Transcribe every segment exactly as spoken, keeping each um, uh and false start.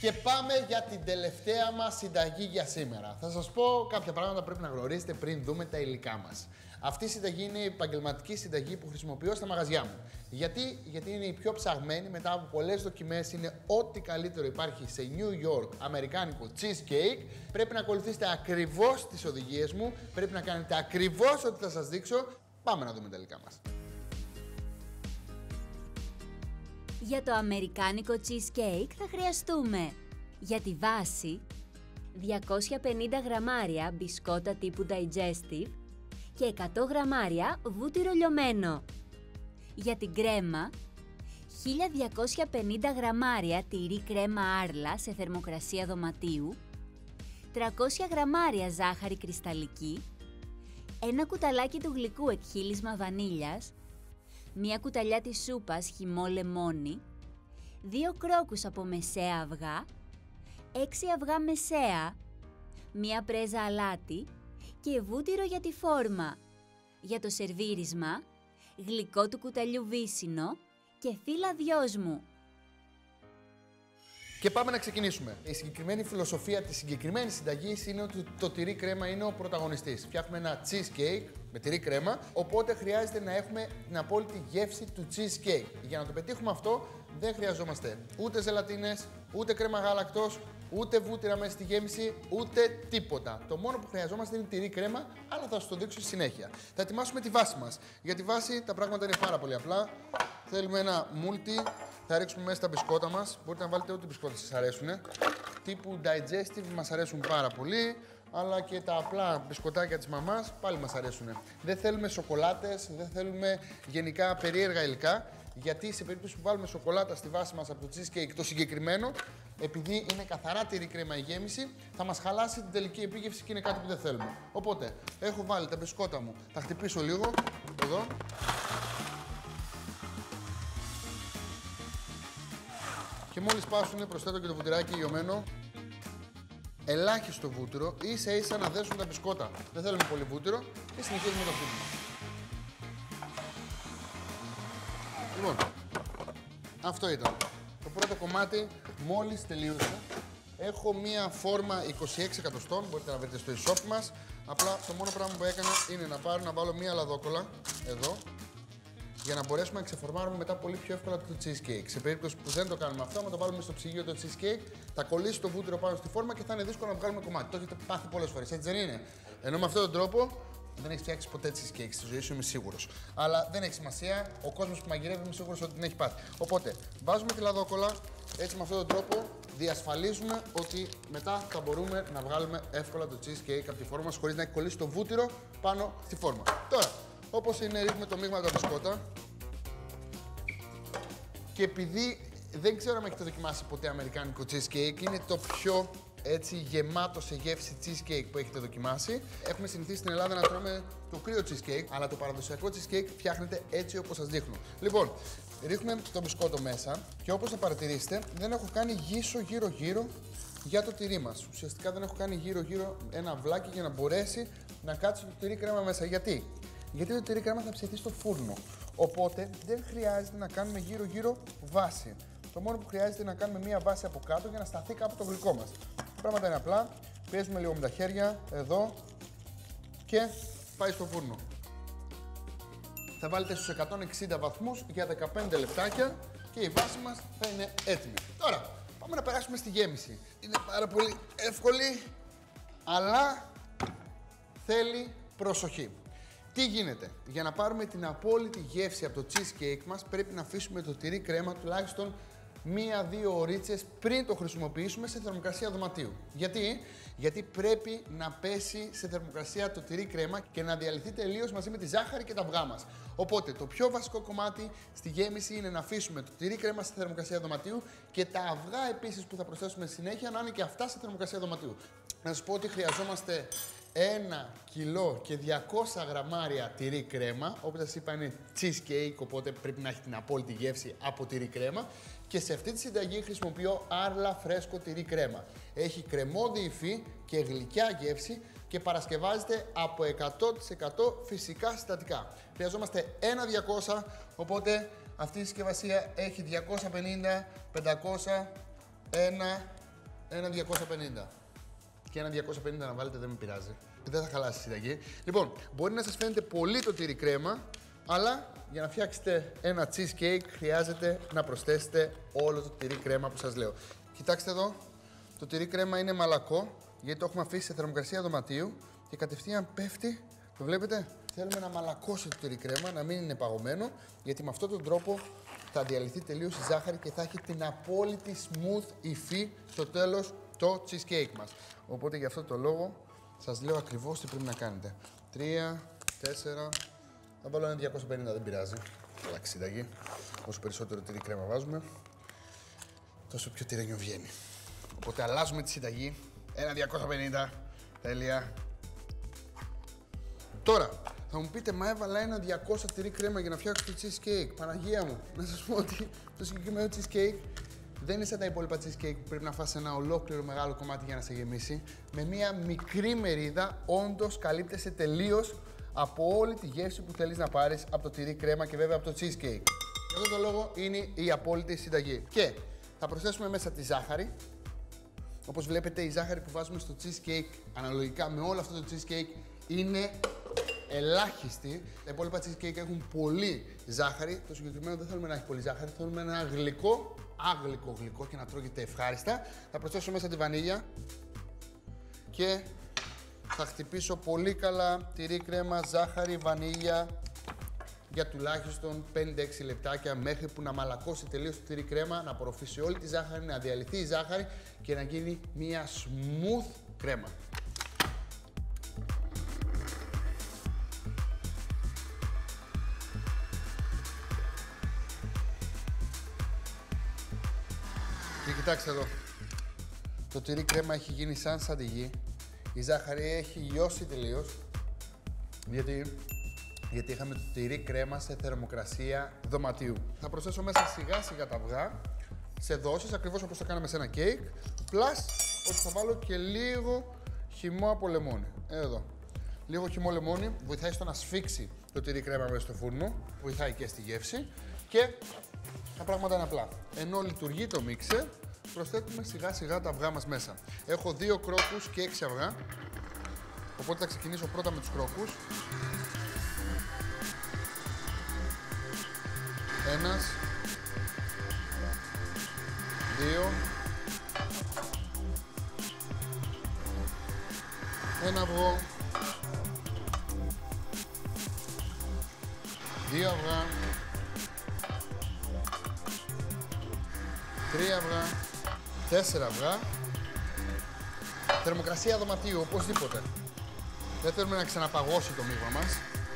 Και πάμε για την τελευταία μας συνταγή για σήμερα. Θα σας πω κάποια πράγματα που πρέπει να γνωρίζετε πριν δούμε τα υλικά μας. Αυτή η συνταγή είναι η επαγγελματική συνταγή που χρησιμοποιώ στα μαγαζιά μου. Γιατί, Γιατί είναι η πιο ψαγμένη μετά από πολλές δοκιμές, είναι ό,τι καλύτερο υπάρχει σε New York αμερικάνικο cheesecake. Πρέπει να ακολουθήσετε ακριβώς τις οδηγίες μου, πρέπει να κάνετε ακριβώς ό,τι θα σας δείξω. Πάμε να δούμε τα υλικά μας. Για το αμερικάνικο cheesecake θα χρειαστούμε για τη βάση διακόσια πενήντα γραμμάρια μπισκότα τύπου digestive και εκατό γραμμάρια βούτυρο λιωμένο. Για την κρέμα χίλια διακόσια πενήντα γραμμάρια τυρί κρέμα Άρλα σε θερμοκρασία δωματίου, τριακόσια γραμμάρια ζάχαρη κρυσταλλική, ένα κουταλάκι του γλυκού εκχύλισμα βανίλιας, μία κουταλιά της σούπας χυμό λεμόνι, δύο κρόκους από μεσαία αυγά, έξι αυγά μεσαία, μία πρέζα αλάτι και βούτυρο για τη φόρμα. Για το σερβίρισμα, γλυκό του κουταλιού βύσσινο και φύλλα δυόσμου. Και πάμε να ξεκινήσουμε. Η συγκεκριμένη φιλοσοφία της συγκεκριμένης συνταγής είναι ότι το τυρί κρέμα είναι ο πρωταγωνιστής. Φτιάχνουμε ένα cheesecake με τυρί κρέμα, οπότε χρειάζεται να έχουμε την απόλυτη γεύση του cheesecake. Για να το πετύχουμε αυτό, δεν χρειαζόμαστε ούτε ζελατίνες, ούτε κρέμα γάλακτος, ούτε βούτυρα μέσα στη γέμιση, ούτε τίποτα. Το μόνο που χρειαζόμαστε είναι τυρί κρέμα, αλλά θα σας το δείξω στη συνέχεια. Θα ετοιμάσουμε τη βάση μας. Για τη βάση τα πράγματα είναι πάρα πολύ απλά. Θέλουμε ένα μούλτι, θα ρίξουμε μέσα τα μπισκότα μας. Μπορείτε να βάλετε ό,τι μπισκότα σας αρέσουν. Τύπου digestive μας αρέσουν πάρα πολύ, αλλά και τα απλά μπισκοτάκια της μαμάς πάλι μας αρέσουν. Δεν θέλουμε σοκολάτες, δεν θέλουμε γενικά περίεργα υλικά, γιατί σε περίπτωση που βάλουμε σοκολάτα στη βάση μας από το cheesecake το συγκεκριμένο, επειδή είναι καθαρά τυρί κρέμα η γέμιση, θα μας χαλάσει την τελική επίγευση και είναι κάτι που δεν θέλουμε. Οπότε, έχω βάλει τα μπισκότα μου, θα χτυπήσω λίγο, εδώ. Και μόλις πάσουνε προσθέτω και το βουτυράκι λιωμένο. Ελάχιστο βούτυρο, ίσα ίσα να δέσουν τα μπισκότα. Δεν θέλουμε πολύ βούτυρο και συνεχίζουμε το χτύπημα. Λοιπόν, αυτό ήταν. Το πρώτο κομμάτι μόλις τελείωσε. Έχω μία φόρμα είκοσι έξι εκατοστών, μπορείτε να βρείτε στο e-shop μας. Απλά το μόνο πράγμα που έκανα είναι να πάρω να βάλω μία λαδόκολλα εδώ, για να μπορέσουμε να ξεφορμάρουμε μετά πολύ πιο εύκολα το cheesecake. Σε περίπτωση που δεν το κάνουμε αυτό, άμα το βάλουμε στο ψυγείο το cheesecake, θα κολλήσει το βούτυρο πάνω στη φόρμα και θα είναι δύσκολο να βγάλουμε κομμάτι. Το έχετε πάθει πολλές φορές, έτσι δεν είναι? Ενώ με αυτόν τον τρόπο δεν έχεις φτιάξει ποτέ cheesecake στη ζωή σου, είμαι σίγουρος. Αλλά δεν έχει σημασία, ο κόσμος που μαγειρεύει είμαι σίγουρος ότι την έχει πάθει. Οπότε, βάζουμε τη λαδόκολλα, έτσι με αυτόν τον τρόπο διασφαλίζουμε ότι μετά θα μπορούμε να βγάλουμε εύκολα το cheesecake από τη φόρμα μας χωρίς να έχει κολλήσει το βούτυρο πάνω στη φόρμα. Τώρα, όπως είναι, ρίχνουμε το μείγμα από τα μπισκότα. Και επειδή δεν ξέρω αν έχετε δοκιμάσει ποτέ αμερικάνικο cheesecake, είναι το πιο έτσι γεμάτο σε γεύση cheesecake που έχετε δοκιμάσει. Έχουμε συνηθίσει στην Ελλάδα να τρώμε το κρύο cheesecake, αλλά το παραδοσιακό cheesecake φτιάχνεται έτσι όπως σας δείχνω. Λοιπόν, ρίχνουμε το μπισκότο μέσα και όπως θα παρατηρήσετε, δεν έχω κάνει γύσο γύρω-γύρω για το τυρί μας. Ουσιαστικά δεν έχω κάνει γύρω-γύρω ένα αυλάκι για να μπορέσει να κάτσει το τυρί κρέμα μέσα. Γιατί? Γιατί το τυρί κρέμα θα ψηθεί στο φούρνο. Οπότε δεν χρειάζεται να κάνουμε γύρω-γύρω βάση. Το μόνο που χρειάζεται είναι να κάνουμε μία βάση από κάτω για να σταθεί κάπου το γλυκό μας. Τα πράγματα είναι απλά. Πιέζουμε λίγο με τα χέρια, εδώ και πάει στο φούρνο. Θα βάλετε στους εκατόν εξήντα βαθμούς για δεκαπέντε λεπτάκια και η βάση μας θα είναι έτοιμη. Τώρα, πάμε να περάσουμε στη γέμιση. Είναι πάρα πολύ εύκολη, αλλά θέλει προσοχή. Τι γίνεται? Για να πάρουμε την απόλυτη γεύση από το cheesecake μας, πρέπει να αφήσουμε το τυρί κρέμα τουλάχιστον μία-δύο ωρίτσες πριν το χρησιμοποιήσουμε σε θερμοκρασία δωματίου. Γιατί? Γιατί πρέπει να πέσει σε θερμοκρασία το τυρί κρέμα και να διαλυθεί τελείως μαζί με τη ζάχαρη και τα αυγά μας. Οπότε το πιο βασικό κομμάτι στη γέμιση είναι να αφήσουμε το τυρί κρέμα σε θερμοκρασία δωματίου και τα αυγά επίσης που θα προσθέσουμε συνέχεια να είναι και αυτά σε θερμοκρασία δωματίου. Να σας πω ότι χρειαζόμαστε ένα κιλό και διακόσια γραμμάρια τυρί κρέμα. Όπως σας είπα είναι cheesecake, οπότε πρέπει να έχει την απόλυτη γεύση από τυρί κρέμα. Και σε αυτή τη συνταγή χρησιμοποιώ Άρλα φρέσκο τυρί κρέμα. Έχει κρεμώδη υφή και γλυκιά γεύση και παρασκευάζεται από εκατό τοις εκατό φυσικά συστατικά. Χρειαζόμαστε ένα διακόσια, οπότε αυτή η συσκευασία έχει διακόσια πενήντα, πεντακόσια, ένα, ένα διακόσια πενήντα. Και ένα διακόσια πενήντα να βάλετε δεν με πειράζει. Δεν θα χαλάσει η συνταγή. Λοιπόν, μπορεί να σας φαίνεται πολύ το τυρί κρέμα, αλλά για να φτιάξετε ένα cheesecake χρειάζεται να προσθέσετε όλο το τυρί κρέμα που σας λέω. Κοιτάξτε εδώ, το τυρί κρέμα είναι μαλακό, γιατί το έχουμε αφήσει σε θερμοκρασία δωματίου και κατευθείαν πέφτει. Το βλέπετε, θέλουμε να μαλακώσει το τυρί κρέμα, να μην είναι παγωμένο, γιατί με αυτόν τον τρόπο θα διαλυθεί τελείως η ζάχαρη και θα έχει την απόλυτη smooth υφή στο τέλος το cheesecake μας. Οπότε γι' αυτό το λόγο σας λέω ακριβώς τι πρέπει να κάνετε. Τρία, τέσσερα, θα βάλω ένα διακόσια πενήντα, δεν πειράζει. Αλλάξει συνταγή. Όσο περισσότερο τυρί κρέμα βάζουμε, τόσο πιο τυρένιο βγαίνει. Οπότε αλλάζουμε τη συνταγή. Ένα διακόσια πενήντα. Τέλεια. Τώρα, θα μου πείτε, μα έβαλα ένα διακόσια τυρί κρέμα για να φτιάξω το cheesecake. Παναγία μου, να σας πω ότι το συγκεκριμένο cheesecake δεν είναι σαν τα υπόλοιπα cheesecake που πρέπει να φας ένα ολόκληρο μεγάλο κομμάτι για να σε γεμίσει. Με μία μικρή μερίδα, όντως καλύπτεσαι τελείως από όλη τη γεύση που θέλεις να πάρεις από το τυρί κρέμα και βέβαια από το cheesecake. Γι' αυτόν τον λόγο είναι η απόλυτη συνταγή. Και θα προσθέσουμε μέσα τη ζάχαρη. Όπως βλέπετε, η ζάχαρη που βάζουμε στο cheesecake, αναλογικά με όλο αυτό το cheesecake, είναι ελάχιστη. Τα υπόλοιπα cheesecake έχουν πολύ ζάχαρη. Το συγκεκριμένο δεν θέλουμε να έχει πολύ ζάχαρη. Θέλουμε ένα γλυκό, άγλυκο γλυκό και να τρώγεται ευχάριστα. Θα προσθέσω μέσα τη βανίλια και θα χτυπήσω πολύ καλά τυρί κρέμα, ζάχαρη, βανίλια για τουλάχιστον πέντε έξι λεπτάκια μέχρι που να μαλακώσει τελείως το τυρί κρέμα, να απορροφήσει όλη τη ζάχαρη, να διαλυθεί η ζάχαρη και να γίνει μια smooth κρέμα. Και κοιτάξτε εδώ, το τυρί κρέμα έχει γίνει σαν σαντιγί, η ζάχαρη έχει λιώσει τελείως, γιατί, γιατί είχαμε το τυρί κρέμα σε θερμοκρασία δωματίου. Θα προσθέσω μέσα σιγά σιγά τα αυγά, σε δόσεις, ακριβώς όπως το κάναμε σε ένα κέικ, plus ότι θα βάλω και λίγο χυμό από λεμόνι, εδώ. Λίγο χυμό λεμόνι, βοηθάει στο να σφίξει το τυρί κρέμα μέσα στο φούρνο, βοηθάει και στη γεύση και τα πράγματα είναι απλά. Ενώ λειτουργεί το μίξερ, προσθέτουμε σιγά σιγά τα αυγά μας μέσα. Έχω δύο κρόκους και έξι αυγά, οπότε θα ξεκινήσω πρώτα με τους κρόκους. Ένας, δύο, ένα αυγό, δύο αυγά, τρία αυγά, τέσσερα αυγά. Θερμοκρασία δωματίου, οπωσδήποτε. Δεν θέλουμε να ξαναπαγώσει το μείγμα μας.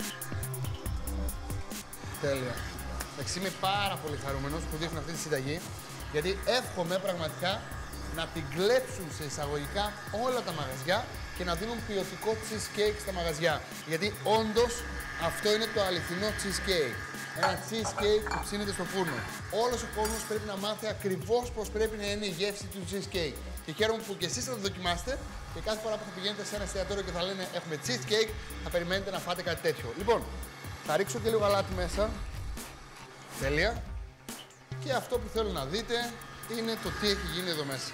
Τέλεια. Εντάξει, είμαι πάρα πολύ χαρούμενος που δείχνω αυτή τη συνταγή, γιατί εύχομαι πραγματικά να την κλέψουν σε εισαγωγικά όλα τα μαγαζιά και να δίνουν ποιοτικό cheesecake στα μαγαζιά. Γιατί όντως αυτό είναι το αληθινό cheesecake. Ένα cheesecake που ψήνεται στο φούρνο. Όλος ο κόσμος πρέπει να μάθει ακριβώς πώς πρέπει να είναι η γεύση του cheesecake. Και χαίρομαι που και εσείς θα το δοκιμάσετε και κάθε φορά που θα πηγαίνετε σε ένα εστιατόριο και θα λένε έχουμε cheesecake, θα περιμένετε να φάτε κάτι τέτοιο. Λοιπόν, θα ρίξω και λίγο αλάτι μέσα. Τέλεια. Και αυτό που θέλω να δείτε είναι το τι έχει γίνει εδώ μέσα.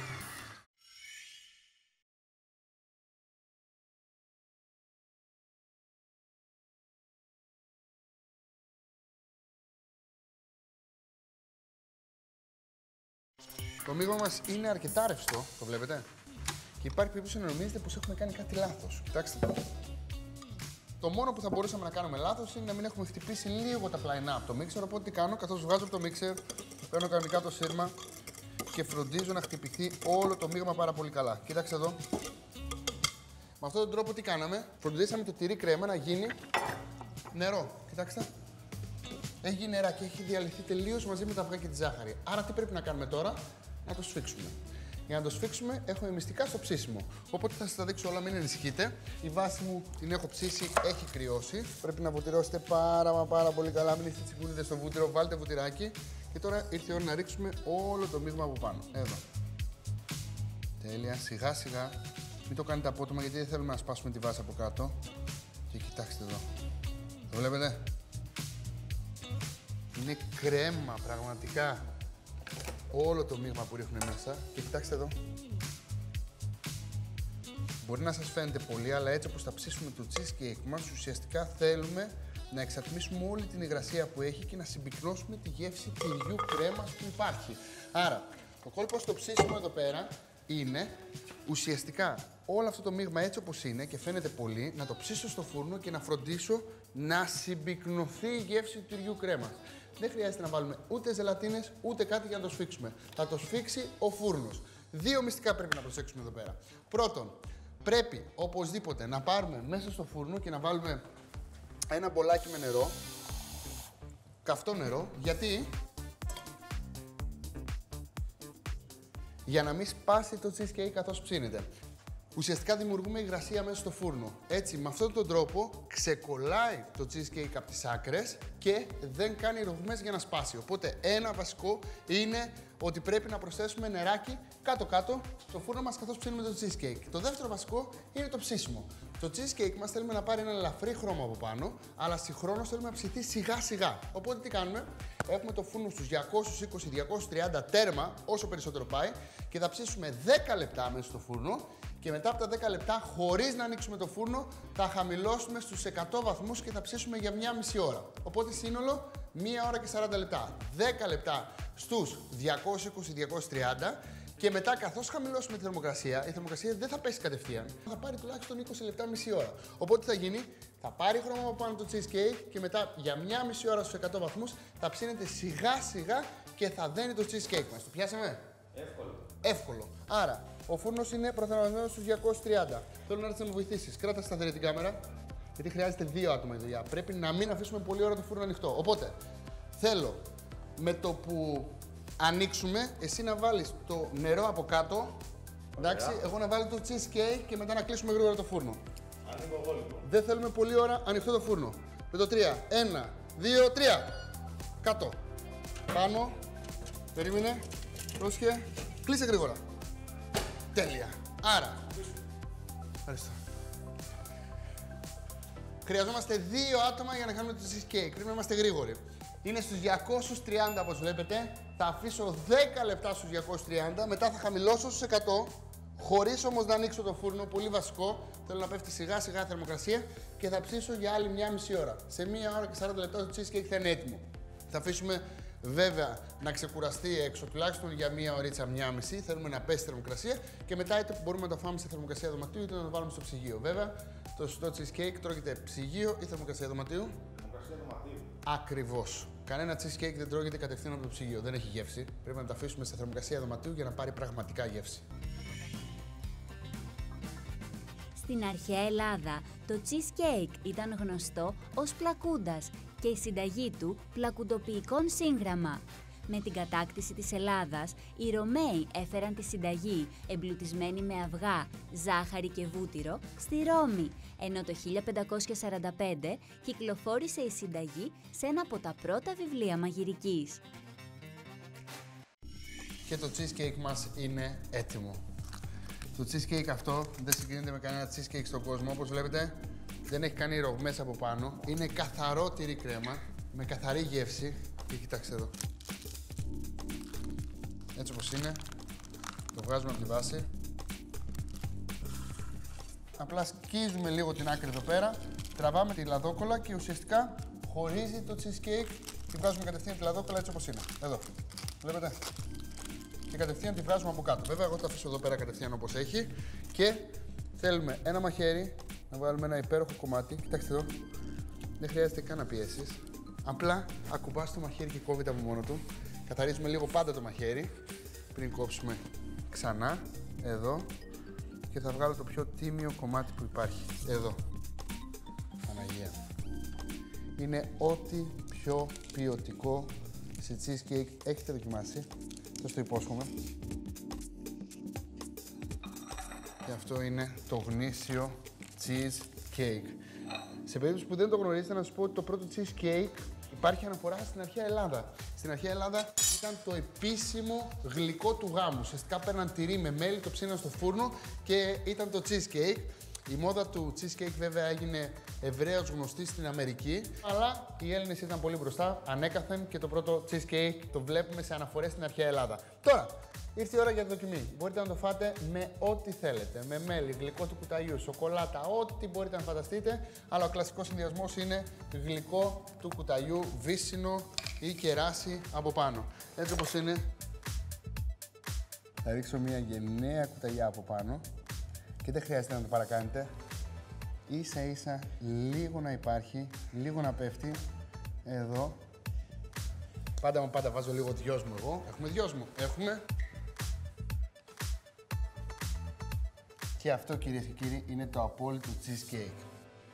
Το μείγμα μας είναι αρκετά ρευστό, το βλέπετε. Και υπάρχει περίπτωση να νομίζετε πως έχουμε κάνει κάτι λάθος. Κοιτάξτε. Το μόνο που θα μπορούσαμε να κάνουμε λάθος είναι να μην έχουμε χτυπήσει λίγο τα πλαϊνά από το μίξερ. Οπότε τι κάνω, καθώς βγάζω από το μίξερ, παίρνω κανονικά το σύρμα και φροντίζω να χτυπηθεί όλο το μείγμα πάρα πολύ καλά. Κοίταξε εδώ. Με αυτόν τον τρόπο τι κάναμε, φροντίσαμε το τυρί κρέμα να γίνει νερό. Κοιτάξτε. Έχει γίνει νερά και έχει διαλυθεί τελείως μαζί με τα αυγά και τη ζάχαρη. Άρα τι πρέπει να κάνουμε τώρα, να το σφίξουμε. Για να το σφίξουμε έχουμε μυστικά στο ψήσιμο. Οπότε θα σας τα δείξω όλα, μην ανησυχείτε. Η βάση μου την έχω ψήσει, έχει κρυώσει. Πρέπει να βουτυρώσετε πάρα μα πάρα πολύ καλά, μην είστε τσιπούνιδες στο βούτυρο, βάλτε βουτυράκι. Και τώρα ήρθε η ώρα να ρίξουμε όλο το μείγμα από πάνω. Εδώ. Τέλεια, σιγά σιγά. Μην το κάνετε απότομα γιατί δεν θέλουμε να σπάσουμε τη βάση από κάτω. Και κοιτάξτε εδώ. Το βλέπετε. Είναι κρέμα, πραγματικά. Όλο το μείγμα που ρίχνουμε μέσα. Και κοιτάξτε εδώ. Μπορεί να σας φαίνεται πολύ, αλλά έτσι όπως θα ψήσουμε το cheesecake μας, ουσιαστικά θέλουμε να εξατμίσουμε όλη την υγρασία που έχει και να συμπυκνώσουμε τη γεύση τυριού κρέμας που υπάρχει. Άρα, το κόλπο στο ψήσιμο εδώ πέρα είναι ουσιαστικά όλο αυτό το μείγμα έτσι όπως είναι και φαίνεται πολύ, να το ψήσω στο φούρνο και να φροντίσω να συμπυκνωθεί η γεύση του τυριού κρέμας. Δεν χρειάζεται να βάλουμε ούτε ζελατίνες ούτε κάτι για να το σφίξουμε. Θα το σφίξει ο φούρνος. Δύο μυστικά πρέπει να προσέξουμε εδώ πέρα. Πρώτον, πρέπει οπωσδήποτε να πάρουμε μέσα στο φούρνο και να βάλουμε ένα μπολάκι με νερό, καυτό νερό, γιατί για να μην σπάσει το cheesecake καθώς ψήνεται. Ουσιαστικά δημιουργούμε υγρασία μέσα στο φούρνο. Έτσι, με αυτόν τον τρόπο ξεκολλάει το cheesecake από τις άκρες και δεν κάνει ρογμές για να σπάσει. Οπότε ένα βασικό είναι ότι πρέπει να προσθέσουμε νεράκι κάτω-κάτω στο φούρνο μας καθώς ψήνουμε το cheesecake. Το δεύτερο βασικό είναι το ψήσιμο. Το cheesecake μας θέλουμε να πάρει ένα ελαφρύ χρώμα από πάνω, αλλά συγχρόνως θέλουμε να ψηθεί σιγά-σιγά. Οπότε τι κάνουμε, έχουμε το φούρνο στους διακόσια είκοσι με διακόσια τριάντα τέρμα, όσο περισσότερο πάει, και θα ψήσουμε δέκα λεπτά μέσα στο φούρνο. Και μετά από τα δέκα λεπτά, χωρίς να ανοίξουμε το φούρνο, θα χαμηλώσουμε στους εκατό βαθμούς και θα ψήσουμε για μία μισή ώρα. Οπότε σύνολο μία ώρα και σαράντα λεπτά. δέκα λεπτά στους διακόσια είκοσι με διακόσια τριάντα και μετά, καθώς χαμηλώσουμε τη θερμοκρασία, η θερμοκρασία δεν θα πέσει κατευθείαν. Θα πάρει τουλάχιστον είκοσι λεπτά, μισή ώρα. Οπότε τι θα γίνει, θα πάρει χρώμα από πάνω το cheesecake και μετά για μία μισή ώρα στους εκατό βαθμούς θα ψήνεται σιγά σιγά και θα δένει το cheesecake μας. Το πιάσαμε? Εύκολο. Εύκολο. Άρα, ο φούρνος είναι προθερμασμένος στους διακόσια τριάντα. Θέλω να έρθεις να με βοηθήσεις. Κράτα σταθερή την κάμερα, γιατί χρειάζεται δύο άτομα η δουλειά. Πρέπει να μην αφήσουμε πολύ ώρα το φούρνο ανοιχτό. Οπότε, θέλω με το που ανοίξουμε, εσύ να βάλεις το νερό από κάτω. Εντάξει, εγώ να βάλω το cheesecake και μετά να κλείσουμε γρήγορα το φούρνο. Ανοίγω εγώ λοιπόν. Δεν θέλουμε πολλή ώρα ανοιχτό το φούρνο. Με το τρία. Ένα, δύο, τρία. Κάτω. Πάνω. Περίμενε. Πρόσχε. Κλείσε γρήγορα. Τέλεια. Άρα. Ευχαριστώ. Χρειαζόμαστε δύο άτομα για να κάνουμε το cheesecake. Πρέπει να είμαστε γρήγοροι. Είναι στους διακόσια τριάντα όπως βλέπετε. Θα αφήσω δέκα λεπτά στους διακόσια τριάντα. Μετά θα χαμηλώσω στους εκατό. Χωρίς όμως να ανοίξω το φούρνο. Πολύ βασικό. Θέλω να πέφτει σιγά σιγά η θερμοκρασία. Και θα ψήσω για άλλη μία μισή ώρα. Σε μία ώρα και σαράντα λεπτά το cheesecake θα είναι έτοιμο. Θα αφήσουμε βέβαια να ξεκουραστεί έξω τουλάχιστον για μία ωρίτσα, μία μισή. Θέλουμε να πέσει η θερμοκρασία και μετά είτε μπορούμε να το φάμε σε θερμοκρασία δωματίου είτε να το βάλουμε στο ψυγείο. Βέβαια, το σωστό cheesecake τρώγεται ψυγείο ή θερμοκρασία δωματίου. Θερμοκρασία δωματίου. Ακριβώς. Κανένα cheesecake δεν τρώγεται κατευθείαν από το ψυγείο. Δεν έχει γεύση. Πρέπει να το αφήσουμε σε θερμοκρασία δωματίου για να πάρει πραγματικά γεύση. Στην αρχαία Ελλάδα, το cheesecake ήταν γνωστό ως πλακούντας και η συνταγή του πλακουντοποιικών σύγγραμμα. Με την κατάκτηση της Ελλάδας, οι Ρωμαίοι έφεραν τη συνταγή εμπλουτισμένη με αυγά, ζάχαρη και βούτυρο στη Ρώμη, ενώ το χίλια πεντακόσια σαράντα πέντε κυκλοφόρησε η συνταγή σε ένα από τα πρώτα βιβλία μαγειρικής. Και το cheesecake μας είναι έτοιμο. Το cheesecake αυτό δεν συγκρίνεται με κανένα cheesecake στον κόσμο. Όπως βλέπετε, δεν έχει κάνει ρογμές από πάνω. Είναι καθαρό τυρί κρέμα, με καθαρή γεύση. Και κοιτάξτε εδώ. Έτσι όπως είναι, το βγάζουμε από τη βάση. Απλά σκίζουμε λίγο την άκρη εδώ πέρα, τραβάμε τη λαδόκολλα και ουσιαστικά χωρίζει το cheesecake και βγάζουμε κατευθείαν τη λαδόκολλα έτσι όπως είναι. Εδώ. Βλέπετε. Και κατευθείαν τη βγάζουμε από κάτω. Βέβαια, εγώ το αφήσω εδώ πέρα κατευθείαν όπως έχει. Και θέλουμε ένα μαχαίρι να βάλουμε ένα υπέροχο κομμάτι. Κοιτάξτε εδώ. Δεν χρειάζεται καν να πιέσεις. Απλά ακουμπάς το μαχαίρι και κόβεται από μόνο του. Καθαρίζουμε λίγο πάντα το μαχαίρι πριν κόψουμε ξανά. Εδώ. Και θα βγάλω το πιο τίμιο κομμάτι που υπάρχει. Εδώ. Παναγία. Είναι ό,τι πιο ποιοτικό σε cheesecake έχετε δοκιμάσει. Σας το υπόσχομαι. Και αυτό είναι το γνήσιο cheesecake. Σε περίπτωση που δεν το γνωρίζετε, να σας πω ότι το πρώτο cheesecake υπάρχει αναφορά στην αρχαία Ελλάδα. Στην αρχαία Ελλάδα ήταν το επίσημο γλυκό του γάμου. Ουσιαστικά παίρναν τυρί με μέλι, το ψήναν στο φούρνο και ήταν το cheesecake. Η μόδα του cheesecake βέβαια έγινε ευρέως γνωστή στην Αμερική, αλλά οι Έλληνες ήταν πολύ μπροστά, ανέκαθεν, και το πρώτο cheesecake το βλέπουμε σε αναφορές στην αρχαία Ελλάδα. Τώρα, ήρθε η ώρα για τη δοκιμή. Μπορείτε να το φάτε με ό,τι θέλετε. Με μέλι, γλυκό του κουταλιού, σοκολάτα, ό,τι μπορείτε να φανταστείτε. Αλλά ο κλασικός συνδυασμός είναι γλυκό του κουταλιού, βύσσινο ή κεράσι από πάνω. Έτσι όπως είναι. Θα ρίξω μια γενναία κουταλιά από πάνω και δεν χρειάζεται να το παρακάνετε. Ίσα ίσα λίγο να υπάρχει, λίγο να πέφτει εδώ. Πάντα μου πάντα βάζω λίγο δυόσμου εγώ. Έχουμε δυόσμου. Έχουμε. Και αυτό, κυρίες και κύριοι, είναι το απόλυτο cheesecake.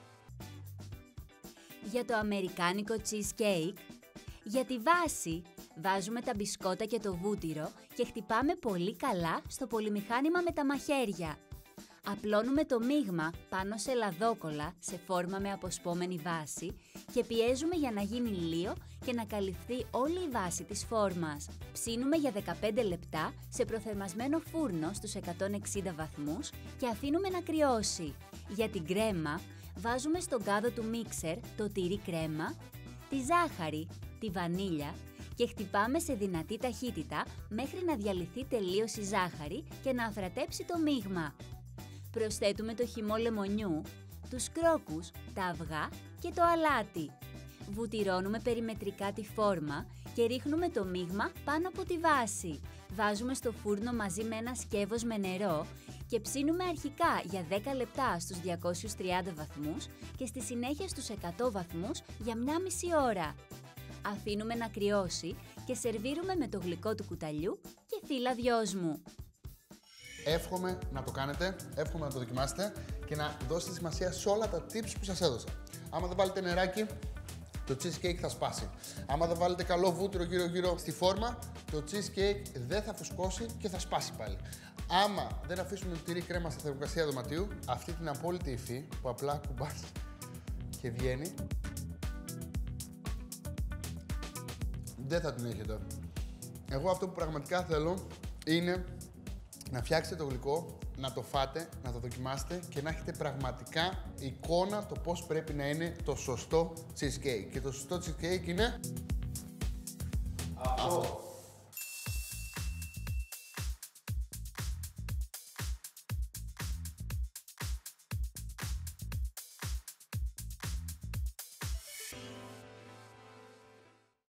Για το αμερικάνικο cheesecake, για τη βάση βάζουμε τα μπισκότα και το βούτυρο και χτυπάμε πολύ καλά στο πολυμηχάνημα με τα μαχαίρια. Απλώνουμε το μείγμα πάνω σε λαδόκολλα σε φόρμα με αποσπόμενη βάση και πιέζουμε για να γίνει λίο και να καλυφθεί όλη η βάση της φόρμας. Ψήνουμε για δεκαπέντε λεπτά σε προθερμασμένο φούρνο στους εκατόν εξήντα βαθμούς και αφήνουμε να κρυώσει. Για την κρέμα βάζουμε στον κάδο του μίξερ το τυρί κρέμα, τη ζάχαρη, τη βανίλια και χτυπάμε σε δυνατή ταχύτητα μέχρι να διαλυθεί τελείως η ζάχαρη και να αφρατέψει το μείγμα. Προσθέτουμε το χυμό λεμονιού, τους κρόκους, τα αυγά και το αλάτι. Βουτυρώνουμε περιμετρικά τη φόρμα και ρίχνουμε το μείγμα πάνω από τη βάση. Βάζουμε στο φούρνο μαζί με ένα σκεύος με νερό και ψήνουμε αρχικά για δέκα λεπτά στους διακόσιους τριάντα βαθμούς και στη συνέχεια στους εκατό βαθμούς για μια μισή ώρα. Αφήνουμε να κρυώσει και σερβίρουμε με το γλυκό του κουταλιού και φύλλα δυόσμου. Εύχομαι να το κάνετε, εύχομαι να το δοκιμάσετε και να δώσετε σημασία σε όλα τα tips που σας έδωσα. Άμα δεν βάλετε νεράκι, το cheesecake θα σπάσει. Άμα δεν βάλετε καλό βούτυρο γύρω-γύρω στη φόρμα, το cheesecake δεν θα φουσκώσει και θα σπάσει πάλι. Άμα δεν αφήσουμε το τυρί κρέμα στη θερμοκρασία δωματίου, αυτή την απόλυτη υφή που απλά κουμπάς και βγαίνει, δεν θα την έχετε. Εγώ αυτό που πραγματικά θέλω είναι να φτιάξετε το γλυκό, να το φάτε, να το δοκιμάσετε και να έχετε πραγματικά εικόνα το πώς πρέπει να είναι το σωστό cheesecake. Και το σωστό cheesecake είναι Αυτό.